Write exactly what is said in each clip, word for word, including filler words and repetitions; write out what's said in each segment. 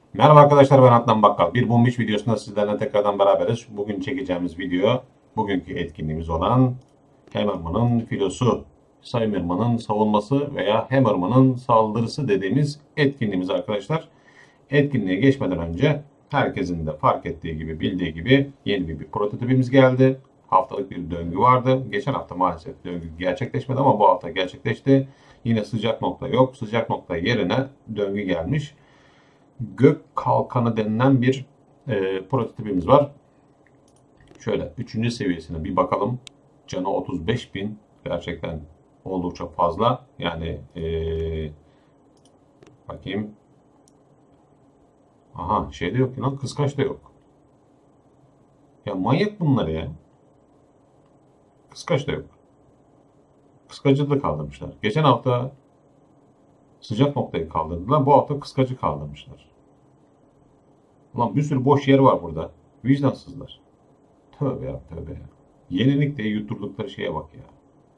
Merhaba arkadaşlar, ben Adnan Bakkal. Bir Bombiş videosunda sizlerle tekrardan beraberiz. Bugün çekeceğimiz video, bugünkü etkinliğimiz olan Hammerman'ın filosu, Hammerman'ın savunması veya Hammerman'ın saldırısı dediğimiz etkinliğimiz arkadaşlar. Etkinliğe geçmeden önce herkesin de fark ettiği gibi, bildiği gibi yeni bir, bir prototipimiz geldi. Haftalık bir döngü vardı. Geçen hafta maalesef döngü gerçekleşmedi ama bu hafta gerçekleşti. Yine sıcak nokta yok. Sıcak nokta yerine döngü gelmiş. Gök kalkanı denilen bir e, prototipimiz var. Şöyle üçüncü seviyesine bir bakalım. Canı otuz beş bin. Gerçekten oldukça fazla. Yani e, bakayım. Aha şey de yok ki lan, kıskaç da yok. Ya manyak bunlar ya. Kıskaç da yok. Kıskacı da kaldırmışlar. Geçen hafta sıcak noktayı kaldırdılar. Bu hafta kıskacı kaldırmışlar. Ulan bir sürü boş yer var burada. Vicdansızlar. Tövbe ya, tövbe ya. Yenilik de yutturdukları şeye bak ya.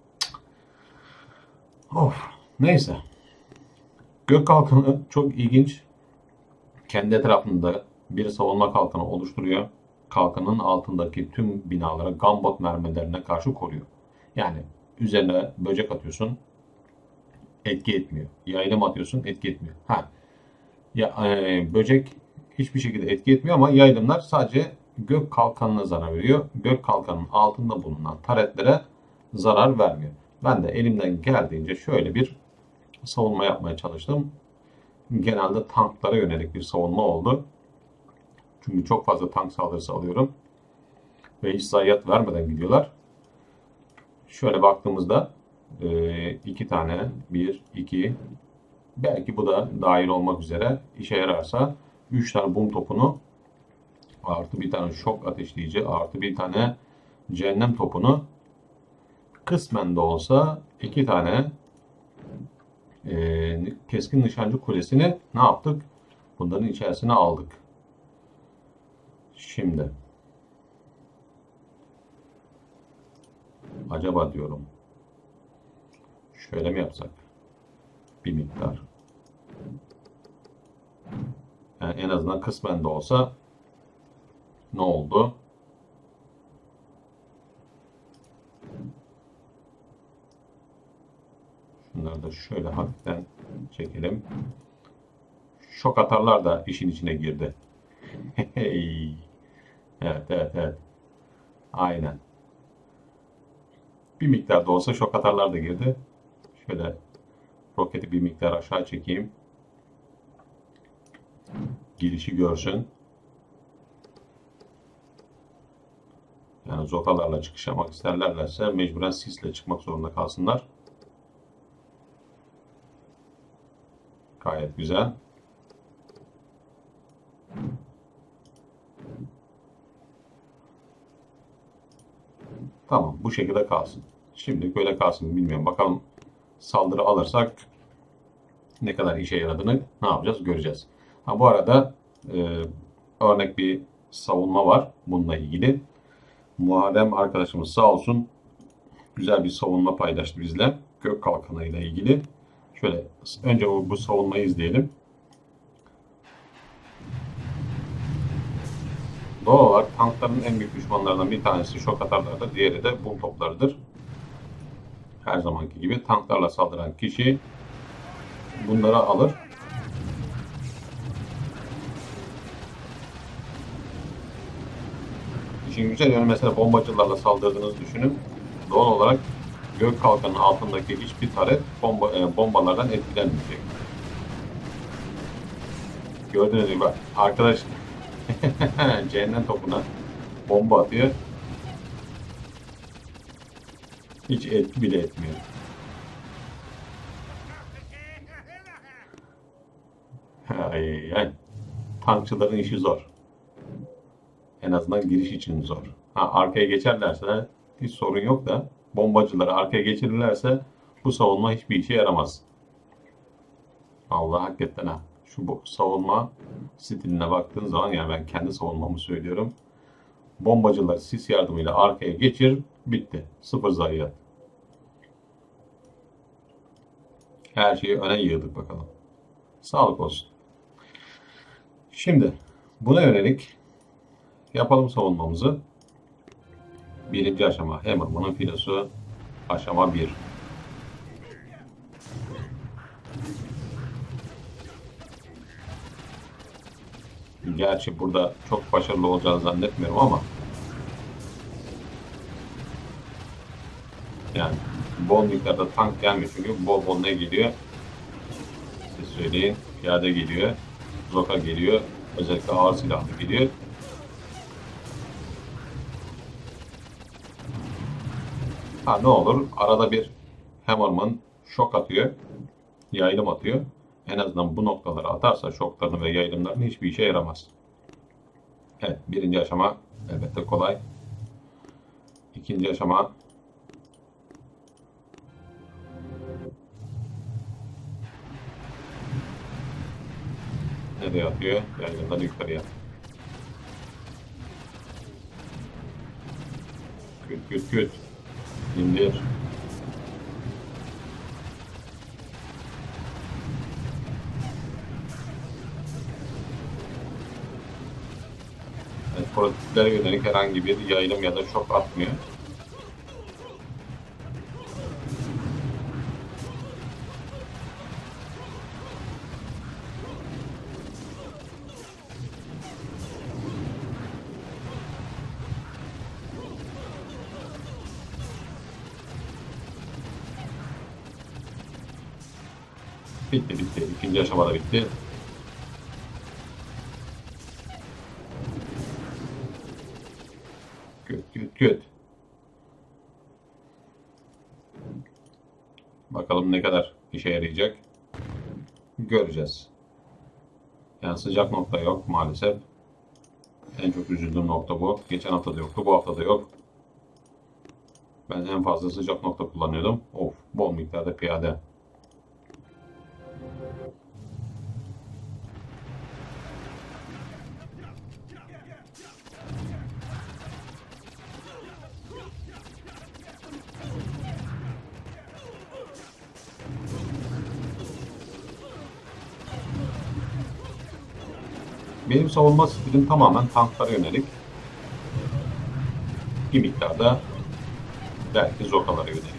Of. Neyse. Gök kalkanı çok ilginç. Kendi etrafında bir savunma kalkanı oluşturuyor. Kalkanın altındaki tüm binalara gambot mermilerine karşı koruyor. Yani üzerine böcek atıyorsun, etki etmiyor. Yaylım atıyorsun, etki etmiyor. Ha, ya, e, böcek hiçbir şekilde etki etmiyor ama yaylımlar sadece gök kalkanına zarar veriyor. Gök kalkanının altında bulunan taretlere zarar vermiyor. Ben de elimden geldiğince şöyle bir savunma yapmaya çalıştım. Genelde tanklara yönelik bir savunma oldu. Çünkü çok fazla tank saldırısı alıyorum. Ve hiç zayiat vermeden gidiyorlar. Şöyle baktığımızda e, iki tane, bir, iki, belki bu da dahil olmak üzere işe yararsa üç tane bum topunu artı bir tane şok ateşleyici artı bir tane cehennem topunu kısmen de olsa iki tane e, keskin nişancı kulesini ne yaptık? Bunların içerisine aldık. Şimdi acaba diyorum şöyle mi yapsak? Bir miktar. Yani en azından kısmen de olsa ne oldu? Şunları da şöyle hafiften çekelim. Şok atarlar da işin içine girdi. Evet, evet, evet. Aynen. Bir miktar da olsa şok atarlar da girdi. Şöyle roketi bir miktar aşağı çekeyim. Girişi görsün. Yani zokalarla çıkış yapmak isterlerse mecburen sisle çıkmak zorunda kalsınlar. Gayet güzel. Tamam, bu şekilde kalsın. Şimdi böyle kalsın, bilmiyorum. Bakalım saldırı alırsak ne kadar işe yaradığını ne yapacağız göreceğiz. Ha, bu arada e, örnek bir savunma var bununla ilgili. Muharrem arkadaşımız sağ olsun güzel bir savunma paylaştı bizle. Gök kalkanı ile ilgili. Şöyle önce bu, bu savunmayı izleyelim. Doğal olarak tankların en büyük düşmanlarından bir tanesi şok atarlardır. Diğeri de bum toplarıdır. Her zamanki gibi tanklarla saldıran kişi bunları alır. İşin güzel yanı mesela bombacılarla saldırdığınızı düşünün. Doğal olarak gök kalkanının altındaki hiçbir taret bomba, e, bombalardan etkilenmeyecek. Gördüğünüz gibi arkadaş cehennem topuna bomba atıyor. Hiç etki bile etmiyor. Ay, ay. Tankçıların işi zor. En azından giriş için zor. Ha, arkaya geçerlerse hiç sorun yok da bombacıları arkaya geçirirlerse bu savunma hiçbir işe yaramaz. Allah hakikaten ha. Şu bu savunma stiline baktığın zaman, yani ben kendi savunmamı söylüyorum. Bombacıları sis yardımıyla arkaya geçir, bitti. Sıfır zayiat. Her şeyi öne yığdık bakalım. Sağlık olsun. Şimdi buna yönelik yapalım savunmamızı. Birinci aşama Hammerman'ın filosu aşama bir. Gerçi burada çok başarılı olacağını zannetmiyorum ama yani bol miktarda tank gelmiyor çünkü bol bol ne geliyor? Siz söyleyin. Piyade geliyor. Zoka geliyor. Özellikle ağır silahlı geliyor. Ha ne olur? Arada bir Hammerman şok atıyor. Yaylım atıyor. En azından bu noktaları atarsa şoklarını ve yayılımlarını hiçbir işe yaramaz. Evet. Birinci aşama elbette kolay. İkinci aşama nereye atıyor? Yaylımları yukarıya. Küt küt küt. İndir. Evet, prototipleri yönelik herhangi bir yayılım ya da şok atmıyor. Bitti bitti. İkinci aşamada bitti. Küt küt küt. Bakalım ne kadar işe yarayacak. Göreceğiz. Yani sıcak nokta yok maalesef. En çok üzüldüğüm nokta bu. Geçen hafta da yoktu, bu hafta da yok. Ben en fazla sıcak nokta kullanıyordum. Of, bol miktarda piyade. Benim savunma stilim tamamen tanklara yönelik. Bir miktarda belki zokalara yönelik.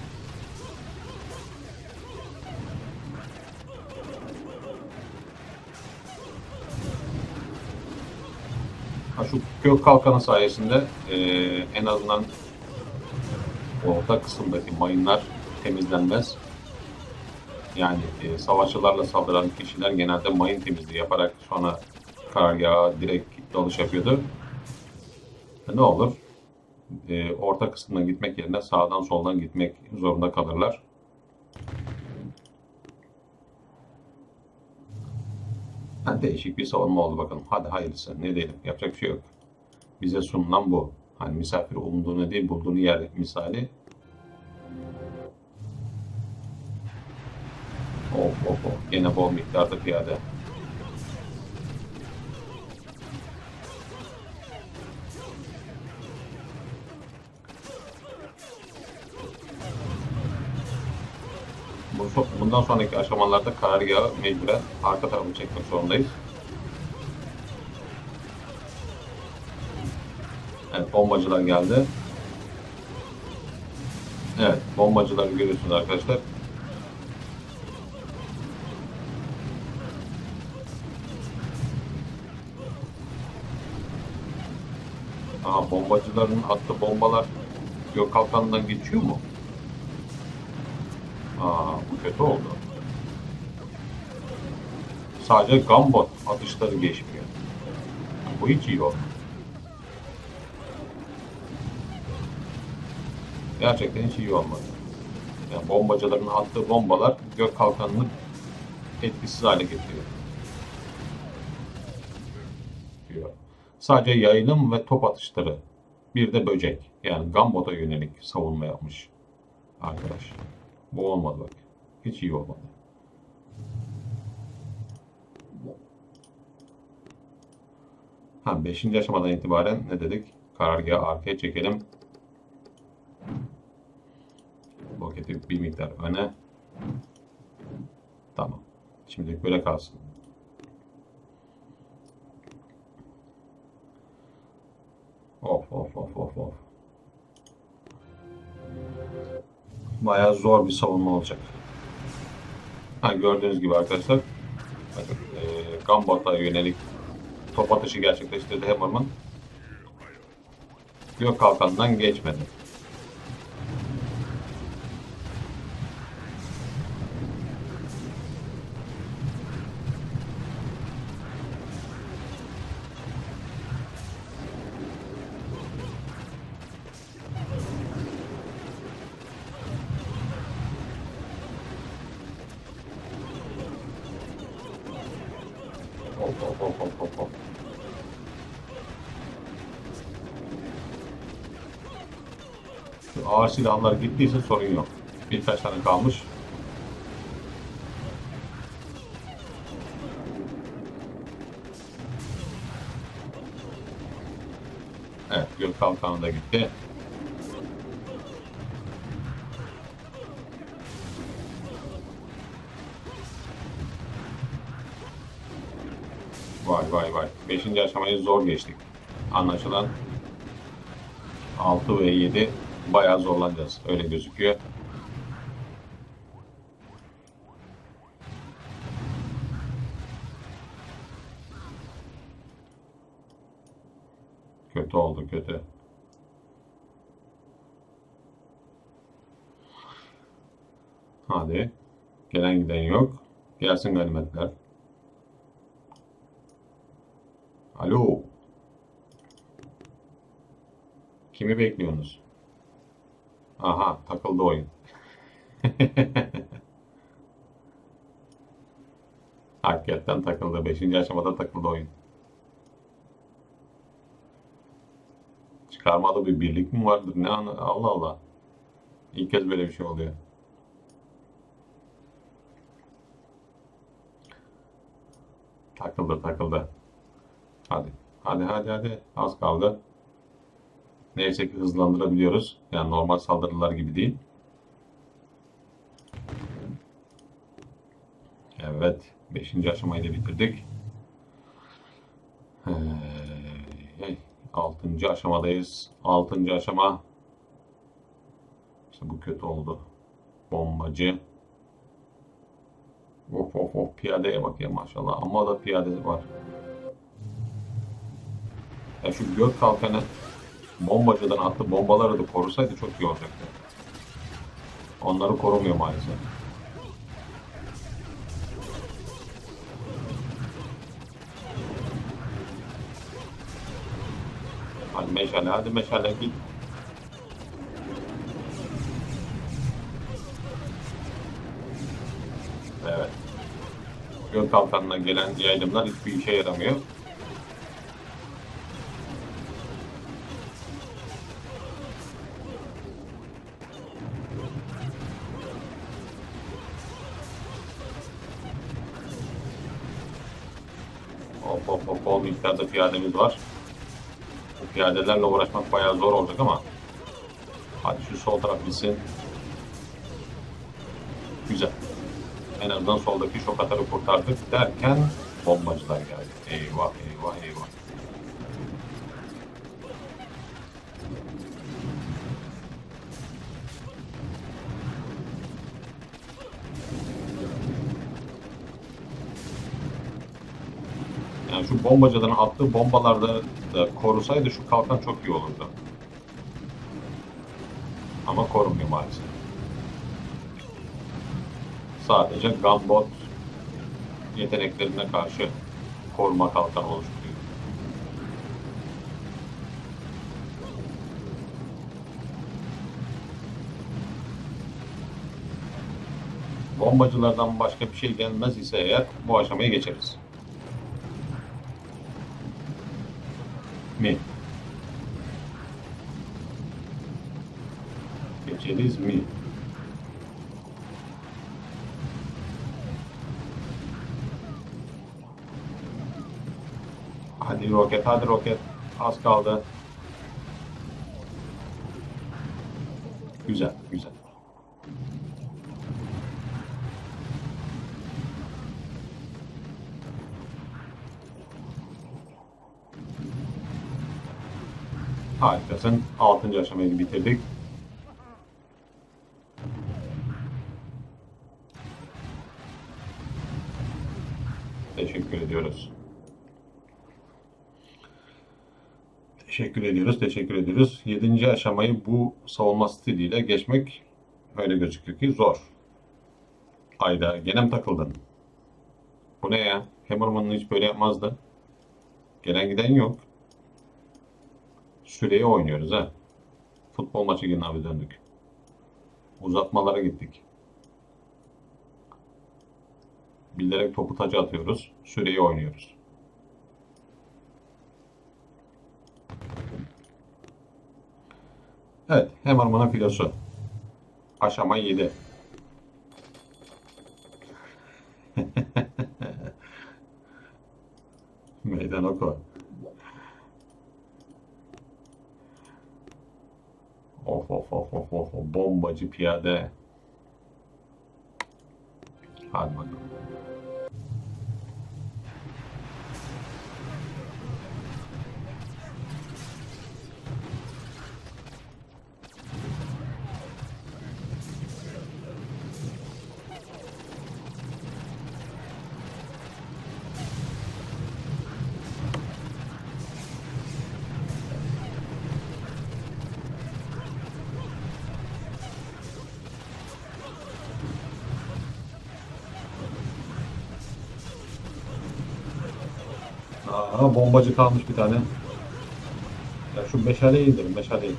Ha, şu gök kalkanı sayesinde e, en azından orta kısımdaki mayınlar temizlenmez. Yani e, savaşçılarla saldıran kişiler genelde mayın temizliği yaparak sonra karargaha direkt dalış yapıyordu. E, ne olur? E, orta kısmına gitmek yerine sağdan soldan gitmek zorunda kalırlar. Ha, değişik bir savunma oldu bakalım. Hadi hayırlısı. Ne diyelim? Yapacak bir şey yok. Bize sunulan bu. Hani misafir umduğunu değil bulduğunu yer misali. Of of of. Gene bol miktarda piyade. Bundan sonraki aşamalarda karargahı mecburen arka tarafı çekmek zorundayız. Evet, bombacılar geldi. Evet, bombacıları görüyorsunuz arkadaşlar. Aha, bombacıların attığı bombalar gök kalkanından geçiyor mu? Aa, bu kötü oldu. Sadece gambot atışları geçmiyor. Bu hiç iyi oldu. Gerçekten hiç iyi olmadı. Yani bombacıların attığı bombalar gök kalkanını etkisiz hale getiriyor. Diyor. Sadece yayılım ve top atışları. Bir de böcek. Yani gambota yönelik savunma yapmış arkadaş. Bu olmadı bak. Hiç iyi olmadı. Ha, beşinci aşamadan itibaren ne dedik? Karargahı arkaya çekelim. Roketi bir miktar öne. Tamam. Şimdilik böyle kalsın. of of of of. Bayağı zor bir savunma olacak. Ha, gördüğünüz gibi arkadaşlar, bakın, e, Gambot'a yönelik top atışı gerçekleştirdi Hammerman. Gök kalkanından geçmedi. Hop hop hop hop hop hop. Şu ağır silahlar gittiyse sorun yok. Birkaç tane kalmış. Evet, gök kalkanı da gitti. Vay vay vay. Beşinci aşamayı zor geçtik. Anlaşılan altı ve yedi bayağı zorlanacağız. Öyle gözüküyor. Kötü oldu, kötü. Hadi. Gelen giden yok. Gelsin ganimetler. Alo. Kimi bekliyorsunuz? Aha, takıldı oyun. Hakikaten takıldı. Beşinci aşamada takıldı oyun. Çıkarmalı bir birlik mi vardır? Ne anı? Allah Allah. İlk kez böyle bir şey oluyor. Takıldı takıldı. Hadi. Hadi hadi hadi. Az kaldı. Neyse ki hızlandırabiliyoruz. Yani normal saldırılar gibi değil. Evet. Beşinci aşamayı da bitirdik. Hey, altıncı aşamadayız. Altıncı aşama. İşte bu kötü oldu. Bombacı. Of of of, piyadeye bak ya maşallah. Ama da piyade var. Ya şu gök kalkanı bombacıdan attığı bombaları da korusaydı çok iyi olacaktı. Onları korumuyor maalesef. Hadi meşale, hadi meşale git. Evet. Gök kalkanına gelen yaylımlar hiçbir işe yaramıyor. Hop hop hop, bol miktarda piyademiz var. Bu piyadelerle uğraşmak bayağı zor olacak ama hadi şu sol taraf bitsin. Güzel. En azından soldaki şok atarı kurtardık derken bombacılar geldi. Eyvah eyvah eyvah. Yani şu bombacıların attığı bombalarda da korusaydı şu kalkan çok iyi olurdu. Ama korumuyor maalesef. Sadece Gambot yeteneklerine karşı koruma kalkanı oluşturuyor. Bombacılardan başka bir şey gelmez ise eğer bu aşamayı geçeriz. Mi? Geçeriz mi? Hadi roket, hadi roket. Az kaldı. Güzel, güzel. Harikasın. Altıncı aşamayı bitirdik. Teşekkür ediyoruz. Teşekkür ediyoruz, teşekkür ediyoruz. Yedinci aşamayı bu savunma stiliyle geçmek öyle gözüküyor ki zor. Ayda gene mi takıldın? Bu ne ya? Hammerman'ın hiç böyle yapmazdı. Gelen giden yok. Süreyi oynuyoruz ha. Futbol maçı gibi abi döndük. Uzatmalara gittik. Bilerek topu taca atıyoruz. Süreyi oynuyoruz. Evet, Hammerman'ın filosu. Aşama yedi. Meydan oku. Of of of of of. Bombacı piyade. Hadi bakalım. Aa, bombacı kalmış bir tane. Ya şu meşaleyi indirin, meşaleyi.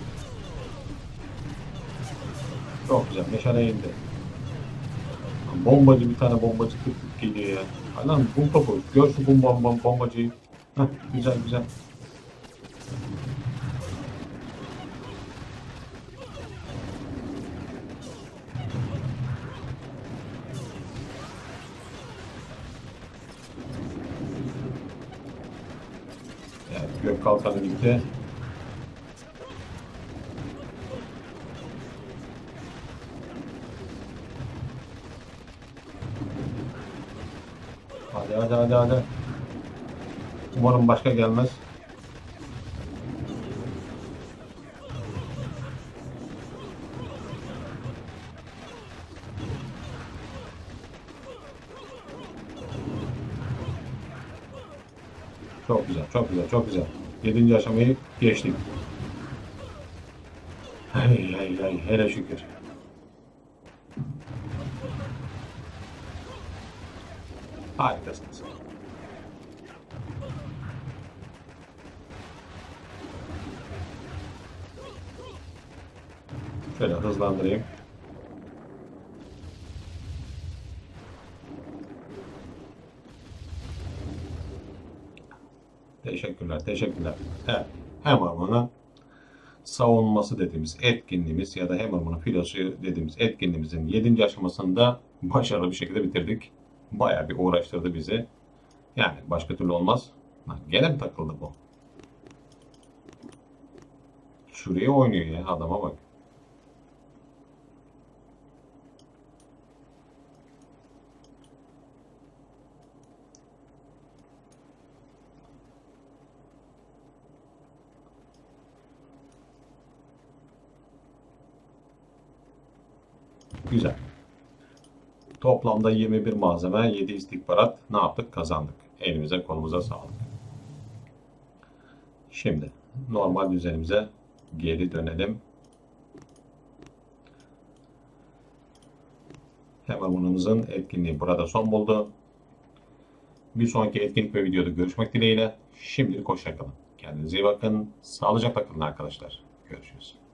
Çok güzel, meşaleyi indir. Bombacı bir tane bombacı tık tık geliyor ya. Ay lan bum topu. Gör şu bum bom bom bombacıyı. Heh, güzel güzel. Evet, gök kalkanı gitti. Hadi hadi hadi hadi. Umarım başka gelmez. Çok güzel, çok güzel, çok güzel. Yedinci aşamayı geçtik. Hey hey hey, hele şükür. Harikasınız. Şöyle hızlandırayım. Teşekkürler, teşekkürler. Evet, Hammerman'ın savunması dediğimiz etkinliğimiz ya da Hammerman'ın filosu dediğimiz etkinliğimizin yedinci aşamasında başarılı bir şekilde bitirdik. Bayağı bir uğraştırdı bizi. Yani başka türlü olmaz. Lan gene mi takıldı bu? Şuraya oynuyor ya adama bak. Güzel. Toplamda yirmi bir malzeme, yedi istihbarat ne yaptık? Kazandık. Elimize kolumuza sağlık. Şimdi normal düzenimize geri dönelim. Hemen bunumuzun etkinliği burada son buldu. Bir sonraki etkinlik ve videoda görüşmek dileğiyle. Şimdilik hoşça kalın. Kendinize iyi bakın. Sağlıcakla kalın arkadaşlar. Görüşürüz.